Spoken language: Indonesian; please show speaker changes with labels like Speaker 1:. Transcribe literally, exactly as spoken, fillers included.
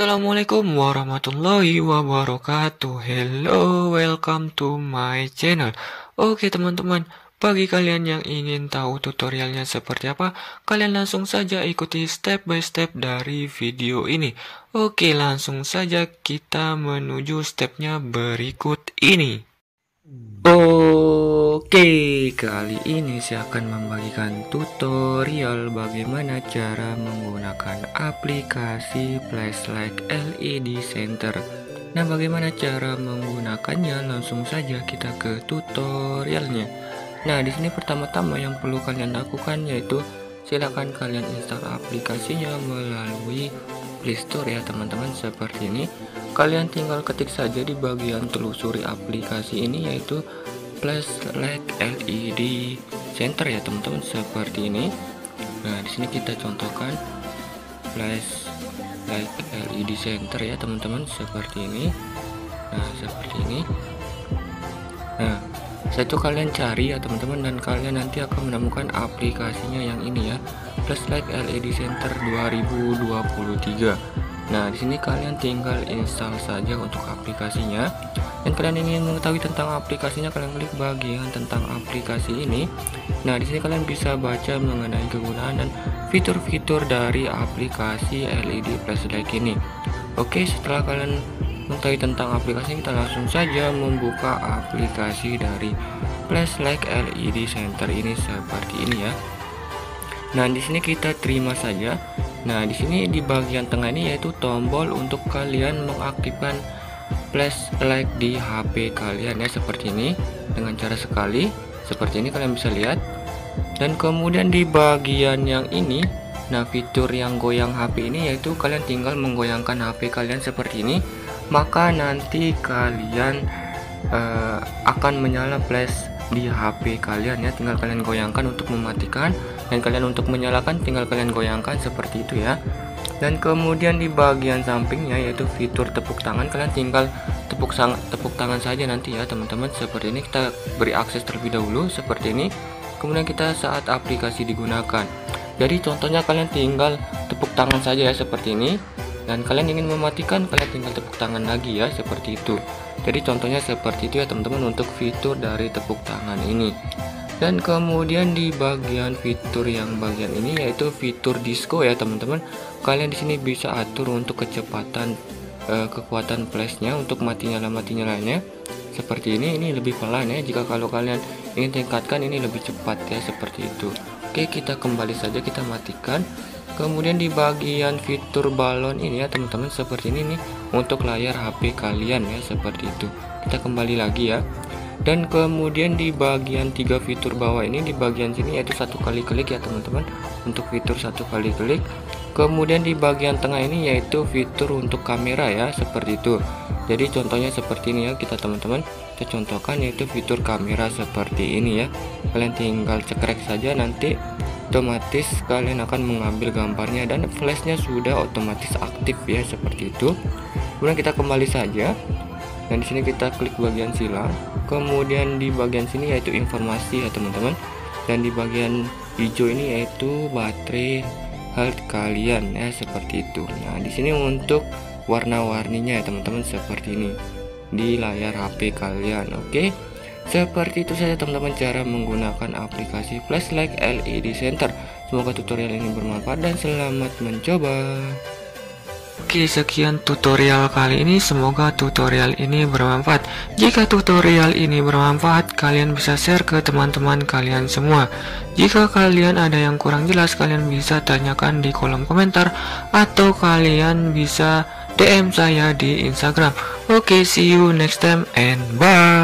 Speaker 1: Assalamualaikum warahmatullahi wabarakatuh. Hello, welcome to my channel. Oke teman-teman, bagi kalian yang ingin tahu tutorialnya seperti apa, kalian langsung saja ikuti step by step dari video ini. Oke, langsung saja kita menuju stepnya berikut ini. Oke, kali ini saya akan membagikan tutorial bagaimana cara menggunakan aplikasi flashlight L E D Center. Nah, bagaimana cara menggunakannya? Langsung saja kita ke tutorialnya. Nah, di sini pertama-tama yang perlu kalian lakukan yaitu silakan kalian install aplikasinya melalui Play Store ya teman-teman, seperti ini. Kalian tinggal ketik saja di bagian telusuri aplikasi ini yaitu flashlight L E D Center ya teman-teman, seperti ini. Nah, di sini kita contohkan flashlight L E D Center ya teman-teman, seperti ini. Nah, seperti ini. Nah, setelah itu kalian cari ya teman-teman, dan kalian nanti akan menemukan aplikasinya yang ini ya, flashlight L E D Center dua ribu dua puluh tiga. Nah, di sini kalian tinggal install saja untuk aplikasinya. Dan kalian ingin mengetahui tentang aplikasinya, kalian klik bagian tentang aplikasi ini. Nah, di sini kalian bisa baca mengenai kegunaan dan fitur-fitur dari aplikasi L E D flashlight ini. Oke, setelah kalian mengetahui tentang aplikasi, kita langsung saja membuka aplikasi dari flashlight L E D Center ini seperti ini ya. Nah, di sini kita terima saja. Nah, di sini di bagian tengah ini yaitu tombol untuk kalian mengaktifkan flashlight di H P kalian ya, seperti ini. Dengan cara sekali seperti ini kalian bisa lihat. Dan kemudian di bagian yang ini, nah fitur yang goyang H P ini yaitu kalian tinggal menggoyangkan H P kalian seperti ini, maka nanti kalian uh, akan menyala flash di H P kalian ya. Tinggal kalian goyangkan untuk mematikan, dan kalian untuk menyalakan tinggal kalian goyangkan seperti itu ya. Dan kemudian di bagian sampingnya yaitu fitur tepuk tangan, kalian tinggal tepuk sang tepuk tangan saja nanti ya teman-teman, seperti ini. Kita beri akses terlebih dahulu seperti ini, kemudian kita saat aplikasi digunakan. Jadi contohnya kalian tinggal tepuk tangan saja ya, seperti ini. Dan kalian ingin mematikan, kalian tinggal tepuk tangan lagi ya, seperti itu. Jadi contohnya seperti itu ya teman-teman untuk fitur dari tepuk tangan ini. Dan kemudian di bagian fitur yang bagian ini yaitu fitur disco ya teman-teman. Kalian di sini bisa atur untuk kecepatan eh, kekuatan flashnya, untuk mati nyala mati nyalanya seperti ini. Ini lebih pelan ya, jika kalau kalian ingin tingkatkan ini lebih cepat ya, seperti itu. Oke, kita kembali saja, kita matikan. Kemudian di bagian fitur balon ini ya teman-teman, seperti ini nih untuk layar H P kalian ya, seperti itu. Kita kembali lagi ya. Dan kemudian di bagian tiga fitur bawah ini, di bagian sini yaitu satu kali klik ya teman-teman, untuk fitur satu kali klik. Kemudian di bagian tengah ini yaitu fitur untuk kamera ya, seperti itu. Jadi contohnya seperti ini ya kita teman-teman, kita contohkan yaitu fitur kamera seperti ini ya. Kalian tinggal cekrek saja, nanti otomatis kalian akan mengambil gambarnya dan flashnya sudah otomatis aktif ya, seperti itu. Kemudian kita kembali saja, dan di sini kita klik bagian silang. Kemudian di bagian sini yaitu informasi ya teman-teman, dan di bagian hijau ini yaitu baterai health kalian ya, seperti itu. Nah, di sini untuk warna-warninya ya teman-teman, seperti ini di layar H P kalian. Oke, seperti itu saja teman-teman cara menggunakan aplikasi flashlight L E D Center. Semoga tutorial ini bermanfaat dan selamat mencoba. Oke, sekian tutorial kali ini. Semoga tutorial ini bermanfaat. Jika tutorial ini bermanfaat, kalian bisa share ke teman-teman kalian semua. Jika kalian ada yang kurang jelas, kalian bisa tanyakan di kolom komentar, atau kalian bisa D M saya di Instagram. Oke, see you next time and bye.